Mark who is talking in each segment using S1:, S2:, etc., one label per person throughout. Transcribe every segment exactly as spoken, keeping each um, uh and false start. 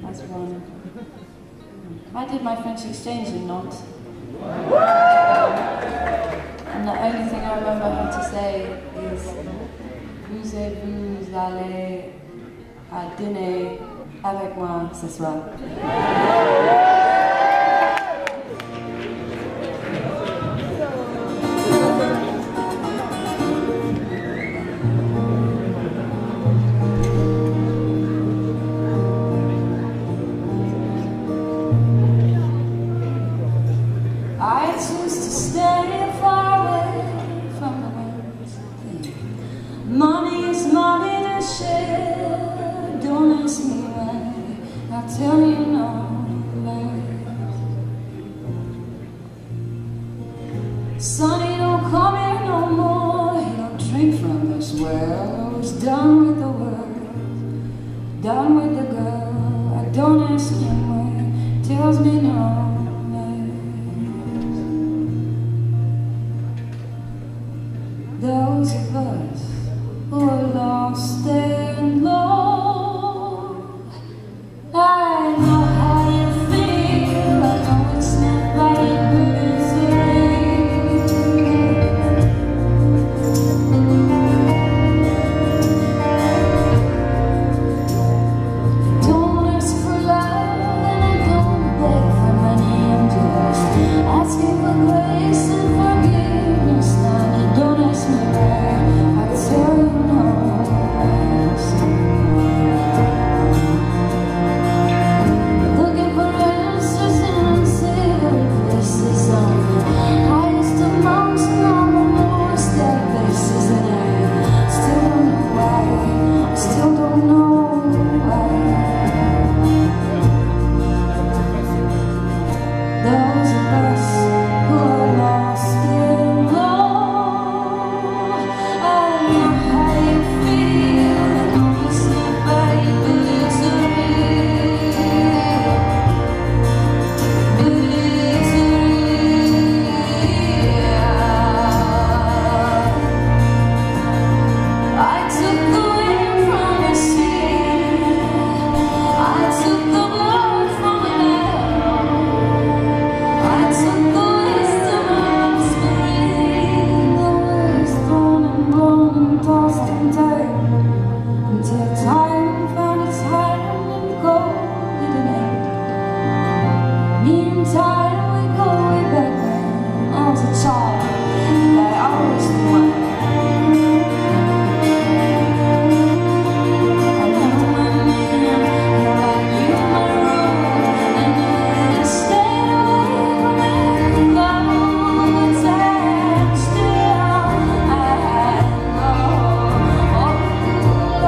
S1: as one. I did my French exchange in Nantes. And the only thing I remember her to say is, "Vous allez à dîner avec moi ce soir." I choose to stay far away from the world. Money is money to share. Don't ask me why, I'll tell you no lies. Sonny, don't come here no more. He don't drink from this well. He's done with the world, done with the girl. I don't ask him where, tells me no. Those of us who are lost and low, I know how you feel. I know it's not right, but it's don't ask for love, and I don't beg for money. I'm just asking for grace and forgiveness. Now you don't ask me where, I tell you no. Looking for answers in unsavory places, on the highest of mountains and on the lowest of places, and I still don't know why, I still don't know why. Those of us who are lost and low, I know how you feel. I know it's not right, but it's real. But it's real. I took the wind from the sea. I took the blood from the arrow. I took the wisdom of spring. The words thrown and blown and tossed and turned, until time found its hand and gold it ain't. Me and time, we go way back when I was a child, and I always wanted. I knew my name, and I knew my rule, and I stayed away from every love, but I still I know. Oh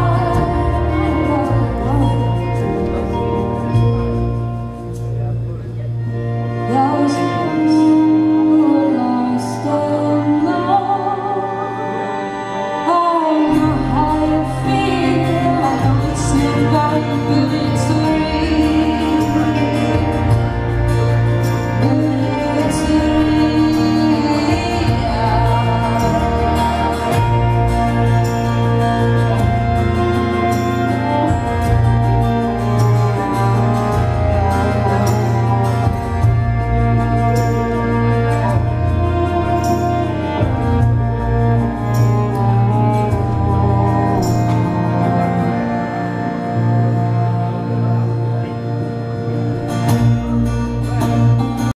S1: Lord, those of us who are lost and low, I know how you feel. I know it's not right, but